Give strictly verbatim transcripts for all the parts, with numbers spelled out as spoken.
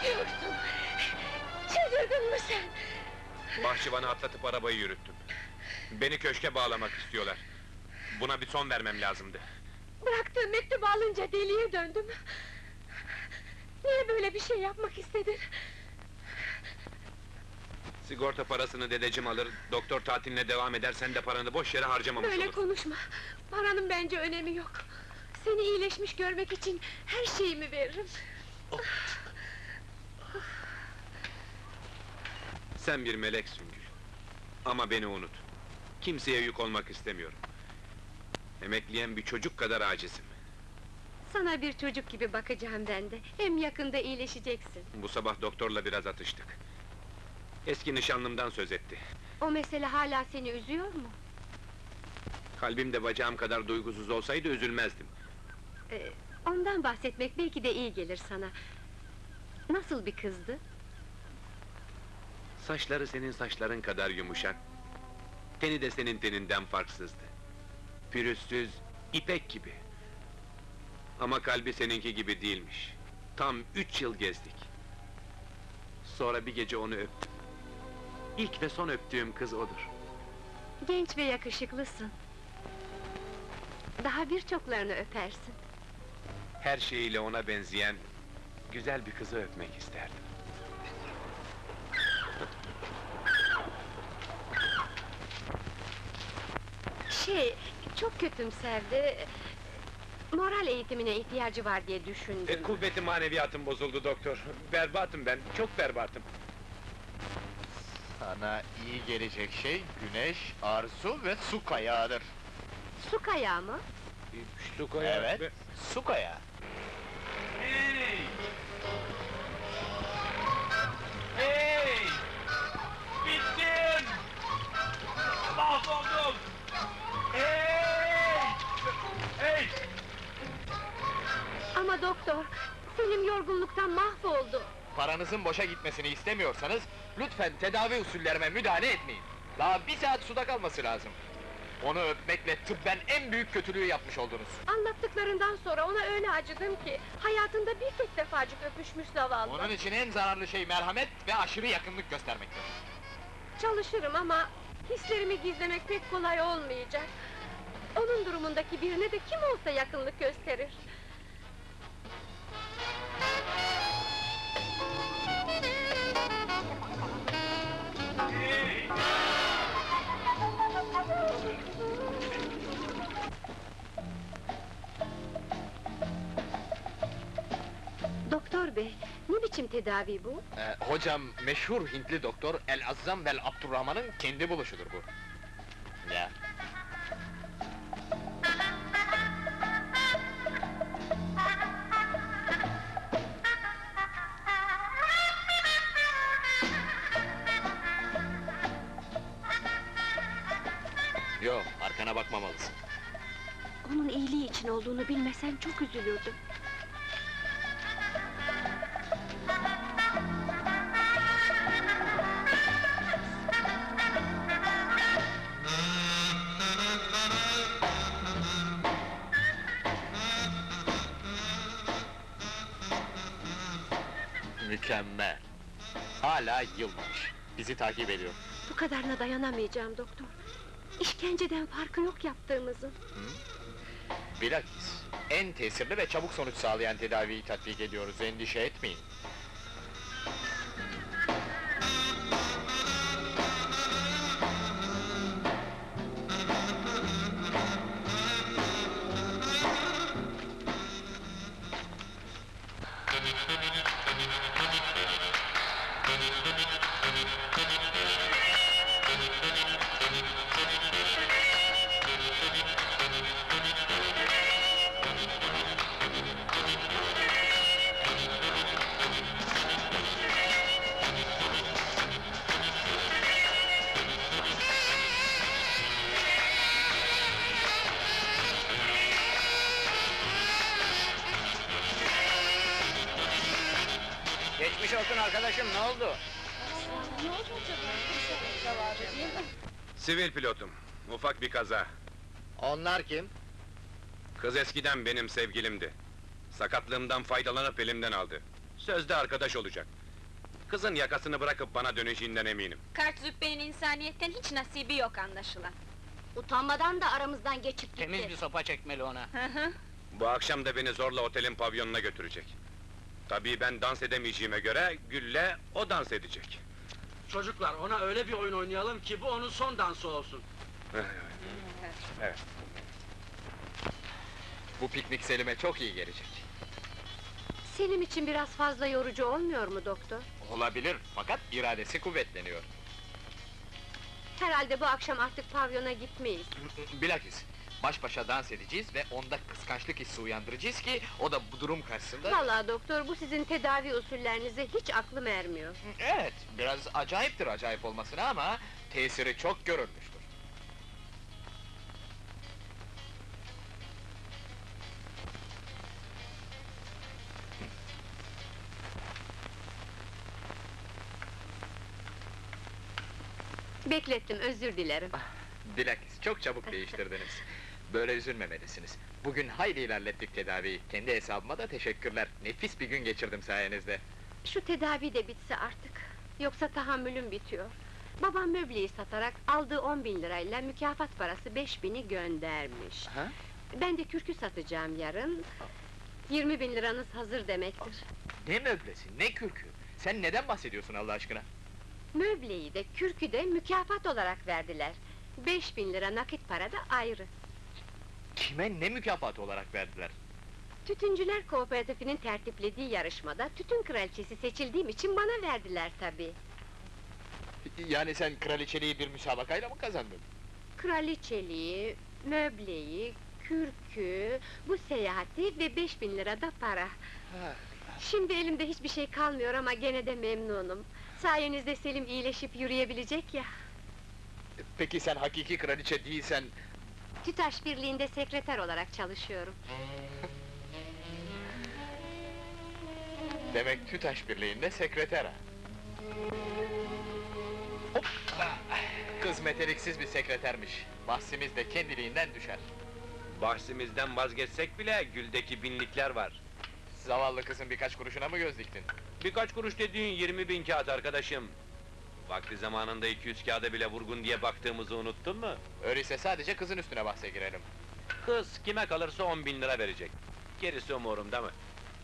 yapıyorsun? Çıldırdın mı sen? Bahçıvanı atlatıp arabayı yürüttüm. Beni köşke bağlamak istiyorlar. Buna bir son vermem lazımdı. Bıraktığın mektubu alınca deliye döndüm. Niye böyle bir şey yapmak istedin? Sigorta parasını dedeciğim alır, doktor tatiline devam eder, sen de paranı boş yere harcamamış Böyle olursun. konuşma! Paranın bence önemi yok! Seni iyileşmiş görmek için her şeyimi veririm! Sen bir meleksin Gül. Ama beni unut. Kimseye yük olmak istemiyorum. Emekleyen bir çocuk kadar acizim. Sana bir çocuk gibi bakacağım ben de, hem yakında iyileşeceksin. Bu sabah doktorla biraz atıştık. Eski nişanlımdan söz etti. O mesele hala seni üzüyor mu? Kalbim de bacağım kadar duygusuz olsaydı üzülmezdim. Ee, ondan bahsetmek belki de iyi gelir sana. Nasıl bir kızdı? Saçları senin saçların kadar yumuşak. Teni de senin teninden farksızdı. Pürüzsüz, ipek gibi. Ama kalbi seninki gibi değilmiş. Tam üç yıl gezdik. Sonra bir gece onu öptüm. İlk ve son öptüğüm kız odur. Genç ve yakışıklısın. Daha birçoklarını öpersin. Her şeyiyle ona benzeyen güzel bir kızı öpmek isterdim. Şey, çok kötümserdi. Moral eğitimine ihtiyacı var diye düşündüm. E, kuvveti maneviyatım bozuldu doktor. Berbatım ben, çok berbatım. Sana iyi gelecek şey, güneş, arzu ve su kayağıdır. Su kayağı mı? Şu koya... Evet, su kayağı. Hey! Hey! Bittim! Mahvoldum! Hey! Hey! Ama doktor, Selim yorgunluktan mahvoldu. Paranızın boşa gitmesini istemiyorsanız, lütfen tedavi usullerime müdahale etmeyin. Daha bir saat suda kalması lazım. Onu öpmekle tıbben en büyük kötülüğü yapmış oldunuz. Anlattıklarından sonra ona öyle acıdım ki... ...hayatında bir tek defacık öpüşmüş zavallı. Onun için en zararlı şey merhamet ve aşırı yakınlık göstermektir. Çalışırım ama... ...hislerimi gizlemek pek kolay olmayacak. Onun durumundaki birine de kim olsa yakınlık gösterir. Hey! Doktor bey, ne biçim tedavi bu? Ee, hocam, meşhur Hintli doktor El-Azzam vel Abdurrahman'ın kendi buluşudur bu. Ya. Yo, arkana bakmamalısın. Onun iyiliği için olduğunu bilmesen çok üzülürdüm. Mükemmel! Hala yılmamış. Bizi takip ediyor. Bu kadarına dayanamayacağım doktor. İşkenceden farkı yok yaptığımızın. Bilakis, en tesirli ve çabuk sonuç sağlayan tedaviyi tatbik ediyoruz, endişe etmeyin. Geçmiş olsun arkadaşım, ne oldu? Sivil pilotum, ufak bir kaza. Onlar kim? Kız eskiden benim sevgilimdi. Sakatlığımdan faydalanıp elimden aldı. Sözde arkadaş olacak. Kızın yakasını bırakıp bana döneceğinden eminim. Kart züppenin insaniyetten hiç nasibi yok anlaşılan. Utanmadan da aramızdan geçip gitti. Temiz bir sopa çekmeli ona. Hı hı. Bu akşam da beni zorla otelin pavyonuna götürecek. Tabii ben dans edemeyeceğime göre, Gül'le o dans edecek. Çocuklar, ona öyle bir oyun oynayalım ki bu onun son dansı olsun. Bu piknik Selim'e çok iyi gelecek. Selim için biraz fazla yorucu olmuyor mu doktor? Olabilir, fakat iradesi kuvvetleniyor. Herhalde bu akşam artık pavyona gitmeyiz. Bilakis, baş başa dans edeceğiz ve onda kıskançlık hissi uyandıracağız ki, o da bu durum karşısında... Vallahi doktor, bu sizin tedavi usullerinize hiç aklım ermiyor. Evet, biraz acayiptir acayip olmasına ama... ...tesiri çok görülmüştür. Beklettim, özür dilerim. Bilakis, çok çabuk değiştirdiniz. Böyle üzülmemelisiniz. Bugün hayli ilerlettik tedaviyi. Kendi hesabıma da teşekkürler. Nefis bir gün geçirdim sayenizde. Şu tedavi de bitse artık. Yoksa tahammülüm bitiyor. Babam möbleyi satarak aldığı on bin lirayla mükafat parası beş bini göndermiş. Ha? Ben de kürkü satacağım yarın. Yirmi bin liranız hazır demektir. Ne möblesi, ne kürkü? Sen neden bahsediyorsun Allah aşkına? Möbleyi de kürkü de mükafat olarak verdiler. Beş bin lira nakit para da ayrı. Kime ne mükafatı olarak verdiler? Tütüncüler Kooperatifinin tertiplediği yarışmada tütün kraliçesi seçildiğim için bana verdiler tabii. Yani sen kraliçeliği bir müsabakayla mı kazandın? Kraliçeliği, möbleyi, kürkü, bu seyahati ve beş bin lira da para. Şimdi elimde hiçbir şey kalmıyor ama gene de memnunum. Sayenizde Selim iyileşip yürüyebilecek ya. Peki sen hakiki kraliçe değilsen... TÜTAŞ Birliği'nde sekreter olarak çalışıyorum. Demek TÜTAŞ Birliği'nde sekreter ha? Hop! Kız meteliksiz bir sekretermiş. Bahsimiz de kendiliğinden düşer. Bahsimizden vazgeçsek bile, Gül'deki binlikler var. Zavallı kızın birkaç kuruşuna mı göz diktin? Birkaç kuruş dediğin yirmi bin kağıt arkadaşım. Vakti zamanında iki yüz kağıda bile vurgun diye baktığımızı unuttun mu? Öyleyse sadece kızın üstüne bahse girelim. Kız kime kalırsa on bin lira verecek. Gerisi umurumda mı?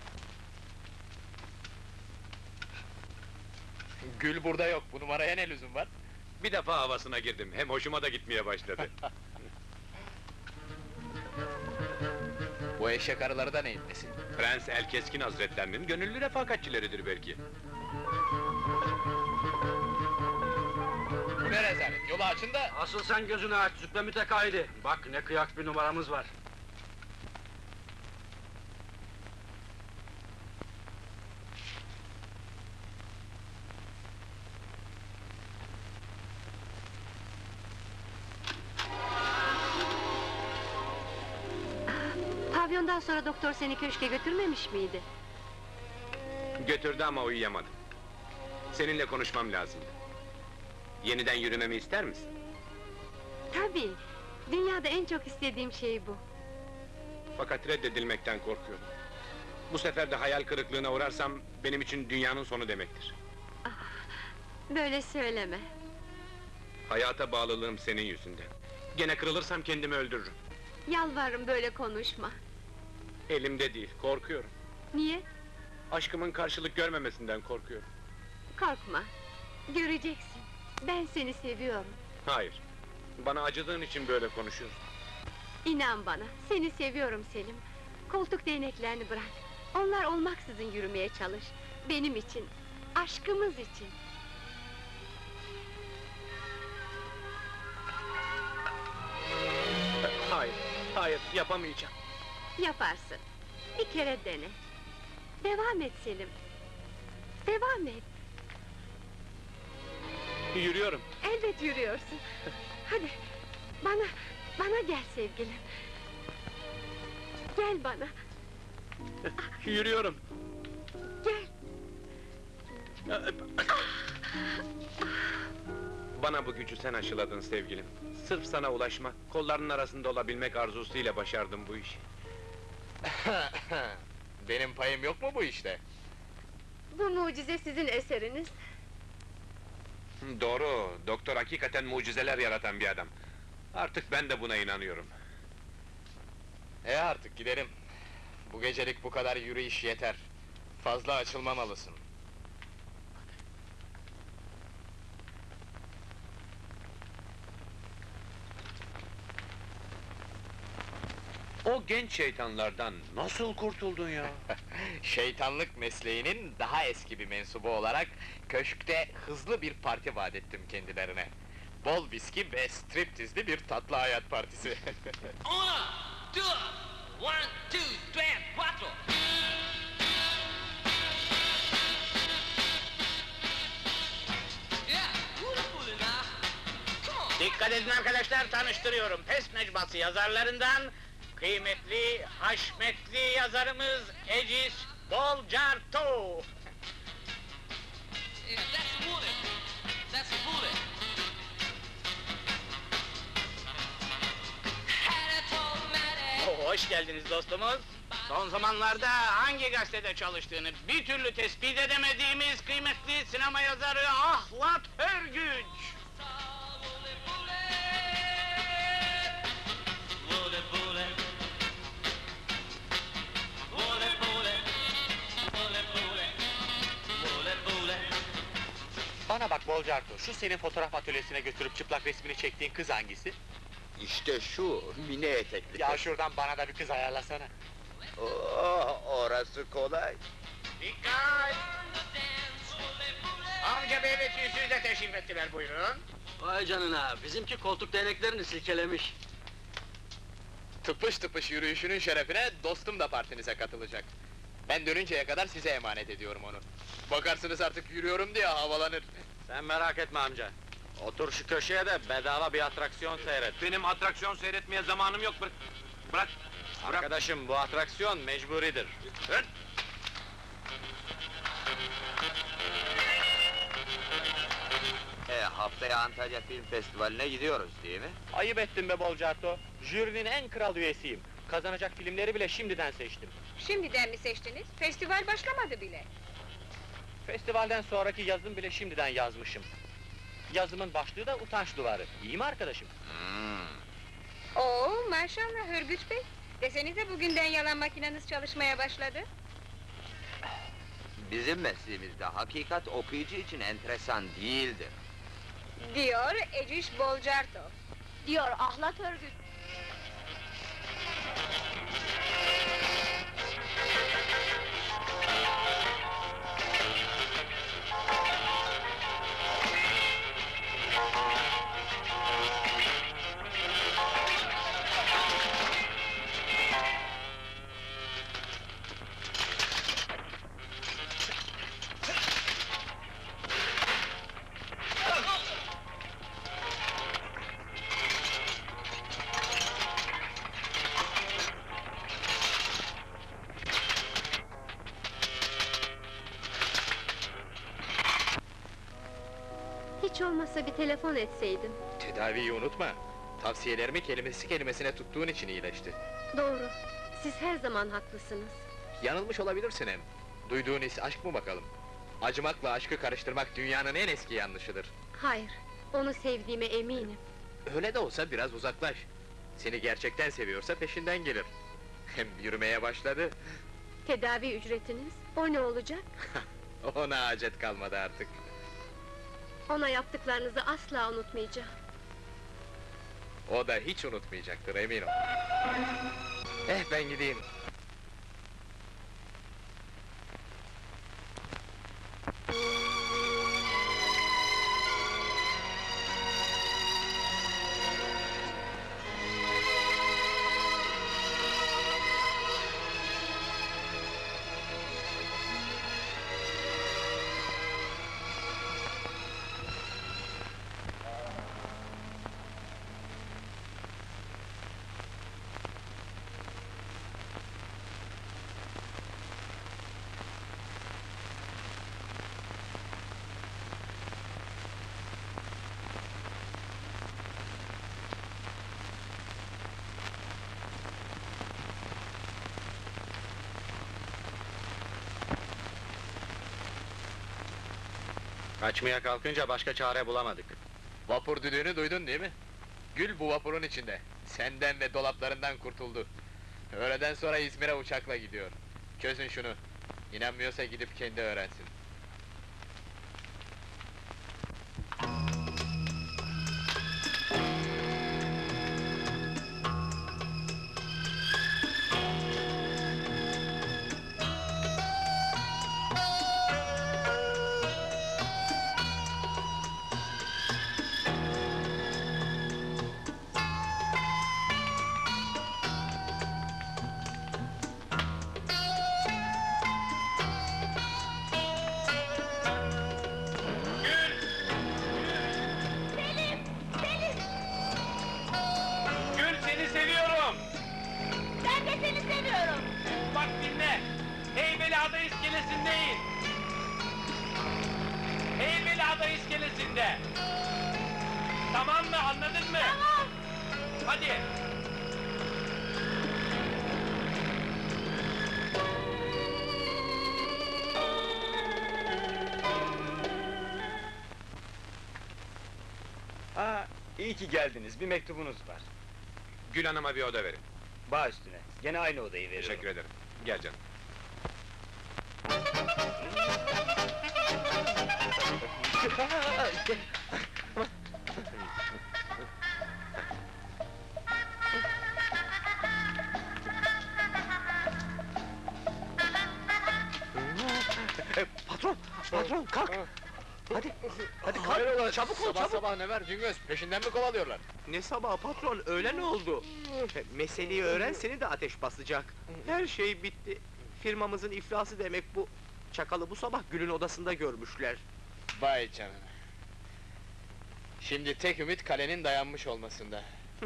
Gül burada yok, bu numaraya ne lüzum var? Bir defa havasına girdim, hem hoşuma da gitmeye başladı. Bu eşek arıları da neyin nesi? Prens Elkeskin Hazretlerinin gönüllü refakatçileridir belki. Bu ne rezalet, yolu açın da... Asıl sen gözünü aç, züppe mütekayidi. Bak ne kıyak bir numaramız var. Pavyondan sonra doktor seni köşke götürmemiş miydi? Götürdü ama uyuyamadım. Seninle konuşmam lazımdı. Yeniden yürümemi ister misin? Tabii, dünyada en çok istediğim şey bu. Fakat reddedilmekten korkuyorum. Bu sefer de hayal kırıklığına uğrarsam, benim için dünyanın sonu demektir. Böyle söyleme. Hayata bağlılığım senin yüzünden. Gene kırılırsam kendimi öldürürüm. Yalvarırım böyle konuşma. Elimde değil, korkuyorum. Niye? Aşkımın karşılık görmemesinden korkuyorum. Korkma. Göreceksin. Ben seni seviyorum. Hayır, bana acıdığın için böyle konuşuyorsun. İnan bana, seni seviyorum Selim. Koltuk değneklerini bırak. Onlar olmaksızın yürümeye çalış. Benim için, aşkımız için. Hayır, hayır, yapamayacağım. Yaparsın. Bir kere dene. Devam et Selim. Devam et. Yürüyorum. Elbet yürüyorsun. Hadi, bana, bana gel sevgilim. Gel bana, Yürüyorum. gel. Bana bu gücü sen aşıladın sevgilim. Sırf sana ulaşmak, kollarının arasında olabilmek arzusuyla başardım bu işi. Benim payım yok mu bu işte? Bu mucize sizin eseriniz. Doğru, doktor hakikaten mucizeler yaratan bir adam. Artık ben de buna inanıyorum. E artık gidelim. Bu gecelik bu kadar yürüyüş yeter. Fazla açılmamalısın. O genç şeytanlardan nasıl kurtuldun ya? Şeytanlık mesleğinin daha eski bir mensubu olarak köşkte hızlı bir parti vaat ettim kendilerine. Bol viski ve striptizli bir tatlı hayat partisi. Uno, dos, one, two, tres, cuatro. Yeah, who the fool now? Come on. Dikkat edin arkadaşlar, tanıştırıyorum. Pes Mecmuası yazarlarından kıymetli, haşmetli yazarımız Ecis Bolcarto. Yeah, that's a bullet. That's a bullet. Oh, hoş geldiniz dostumuz. Son zamanlarda hangi gazetede çalıştığını bir türlü tespit edemediğimiz kıymetli sinema yazarı Ahlat Hörgüç. Bana bak Bolcarto, şu senin fotoğraf atölyesine götürüp çıplak resmini çektiğin kız hangisi? İşte şu, mini etekli. Ya şuradan bana da bir kız ayarlasana. Oh, orası kolay. Dikkat! Amca bey ve tüysüz de teşrif ettiler, buyurun. Vay canına, bizimki koltuk değneklerini silkelemiş. Tıpış tıpış yürüyüşünün şerefine dostum da partinize katılacak. Ben dönünceye kadar size emanet ediyorum onu. Bakarsınız artık yürüyorum diye havalanır. Sen merak etme amca. Otur şu köşeye de bedava bir atraksiyon seyret. Benim atraksiyon seyretmeye zamanım yok, bırak! Bırak! Bırak! Arkadaşım, bu atraksiyon mecburidir. Hırt! E, haftaya Antalya Film Festivali'ne gidiyoruz değil mi? Ayıp ettin be Bolcarto. Jürinin en kral üyesiyim. Kazanacak filmleri bile şimdiden seçtim. Şimdiden mi seçtiniz? Festival başlamadı bile. Festivalden sonraki yazım bile şimdiden yazmışım. Yazımın başlığı da utanç duvarı. İyi mi arkadaşım? Hmm. Oo, maşallah Hürgüç Bey. Desenize bugünden yalan makineniz çalışmaya başladı. Bizim mesleğimizde hakikat okuyucu için enteresan değildir. Diyor Eciş Bolcarto. Diyor Ahlat Hörgüç. Hiç olmazsa bir telefon etseydin. Tedaviyi unutma. Tavsiyelerimi kelimesi kelimesine tuttuğun için iyileşti. Doğru, siz her zaman haklısınız. Yanılmış olabilirsin hem. Duyduğun his aşk mı bakalım? Acımakla aşkı karıştırmak dünyanın en eski yanlışıdır. Hayır, onu sevdiğime eminim. Öyle de olsa biraz uzaklaş. Seni gerçekten seviyorsa peşinden gelir. Hem yürümeye başladı, Tedavi ücretiniz, o ne olacak? ona hacet kalmadı artık. Ona yaptıklarınızı asla unutmayacağım. O da hiç unutmayacaktır, emin ol. Eh, ben gideyim. Kaçmaya kalkınca başka çare bulamadık. Vapur düdüğünü duydun değil mi? Gül bu vapurun içinde. Senden ve dolaplarından kurtuldu. Öğleden sonra İzmir'e uçakla gidiyor. Çözün şunu. İnanmıyorsa gidip kendi öğrensin. Gül seni seviyorum. Ben de seni seviyorum. Bak dinle. Heybeliada iskelesindeyiz. Heybeliada iskelesinde. Tamam mı? Anladın mı? Tamam. Hadi. Aa, iyi ki geldiniz. Bir mektubunuz var. Gül Hanım'a bir oda verin. Bağ üstüne. Gene aynı odayı veriyorum. Teşekkür ederim. Gel canım. Patron, patron kalk. Hadi, hadi kalk. Hayrola, Çabuk ol, sabah çabuk. sabah ne var Cingöz? Peşinden mi kovalıyorlar? Ne sabah patron, öğlen oldu. Meseleyi öğren, seni de ateş basacak. Her şey bitti. Firmamızın iflası demek bu. Çakalı bu sabah Gül'ün odasında görmüşler. Vay canına. Şimdi tek ümit kalenin dayanmış olmasında.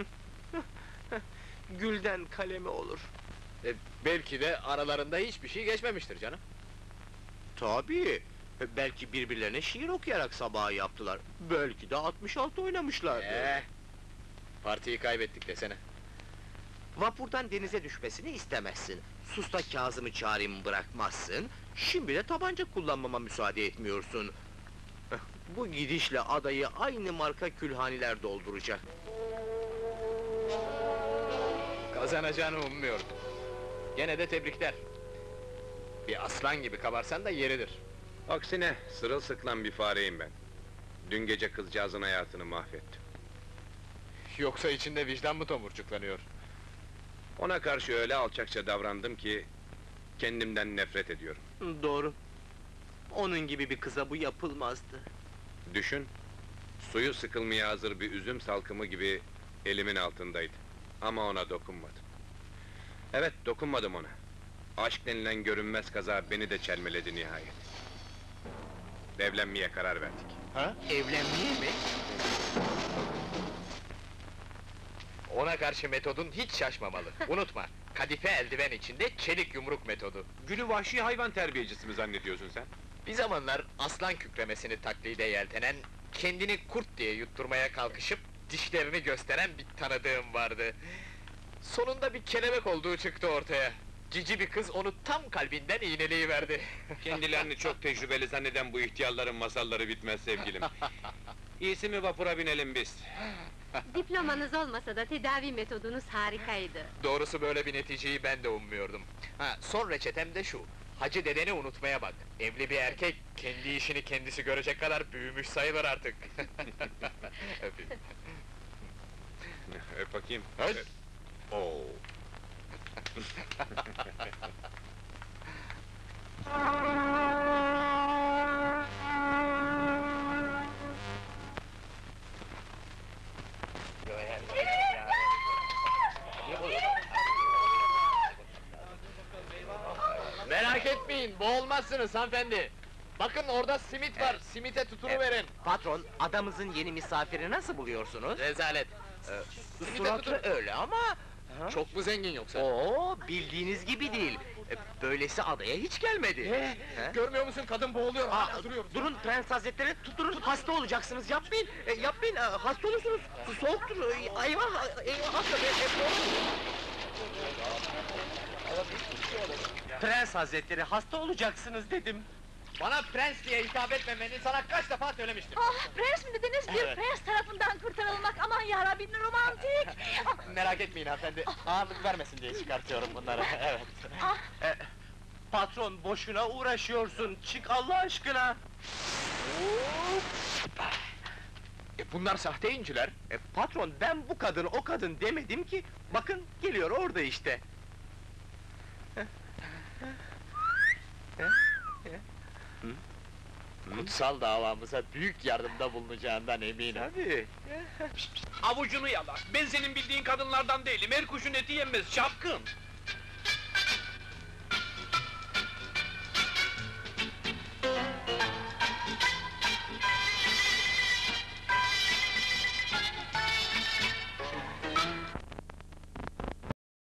Gül'den kalemi olur. E, belki de aralarında hiçbir şey geçmemiştir canım. Tabii. Belki birbirlerine şiir okuyarak sabahı yaptılar. Belki de altmış altı oynamışlardı. Eh, partiyi kaybettik desene. Vapurdan denize düşmesini istemezsin. Susta Kazım'ı çağırayım bırakmazsın. Şimdi de tabanca kullanmama müsaade etmiyorsun. Bu gidişle adayı aynı marka külhaniler dolduracak. Kazanacağını ummuyordum. Gene de tebrikler. Bir aslan gibi kabarsan da yeridir. Aksine sırılsıklam bir fareyim ben. Dün gece kızcağızın hayatını mahvettim. Yoksa içinde vicdan mı tomurcuklanıyor? Ona karşı öyle alçakça davrandım ki... kendimden nefret ediyorum. Doğru. Onun gibi bir kıza bu yapılmazdı. Düşün, suyu sıkılmaya hazır bir üzüm salkımı gibi elimin altındaydı. Ama ona dokunmadım. Evet, dokunmadım ona. Aşk denilen görünmez kaza beni de çelmeledi nihayet. Evlenmeye karar verdik. Ha? Evlenmeye mi? Ona karşı metodun hiç şaşmamalı. Unutma, kadife eldiven içinde çelik yumruk metodu. Gül'ü vahşi hayvan terbiyecisi mi zannediyorsun sen? Bir zamanlar aslan kükremesini taklide yeltenen, kendini kurt diye yutturmaya kalkışıp dişlerini gösteren bir tanıdığım vardı. Sonunda bir kelebek olduğu çıktı ortaya. Cici bir kız onu tam kalbinden iğneleyiverdi. Kendilerini çok tecrübeli zanneden bu ihtiyarların masalları bitmez sevgilim. İyisi mi vapura binelim biz? Diplomanız olmasa da tedavi metodunuz harikaydı. Doğrusu böyle bir neticeyi ben de ummuyordum. Ha, son reçetem de şu. Hacı dedeni unutmaya bak. Evli bir erkek, kendi işini kendisi görecek kadar büyümüş sayılır artık. Öpeyim. Öp bakayım. Hadi. Oo. Merak etmeyin, boğulmazsınız hanımefendi. Bakın orada simit var, simite tutunuverin. Patron, adamızın yeni misafiri nasıl buluyorsunuz? Rezalet. Simite Suratı tutun. öyle ama... Ha? Çok mu zengin yoksa? Oo, bildiğiniz gibi değil. E, Böylesi adaya hiç gelmedi. Ee, He? görmüyor musun kadın boğuluyor, Aa, hala duruyoruz. durun prens hazretleri, tutturun, hasta olacaksınız, yapmayın, e, yapmayın, e, hasta olursunuz, su soğuktur, e, eyvah, eyvah, hasta, e, e, prens hazretleri, hasta olacaksınız dedim. Bana prens diye hitap etmemeni sana kaç defa söylemiştim. Ah, prens mi dediniz? Bir Evet. prens tarafından kurtarılmak, aman yarabbim, romantik! Ah, Merak etmeyin hanımefendi, ağırlık vermesin diye çıkartıyorum bunları, evet. ah, Patron, boşuna uğraşıyorsun, çık Allah aşkına! E bunlar sahte inciler. E, patron, ben bu kadın, o kadın demedim ki, bakın geliyor orada işte. Kutsal davamıza büyük yardımda bulunacağından eminim. Tabii. Avucunu yala. Ben senin bildiğin kadınlardan değilim. Her kuşun eti yenmez, şapkın.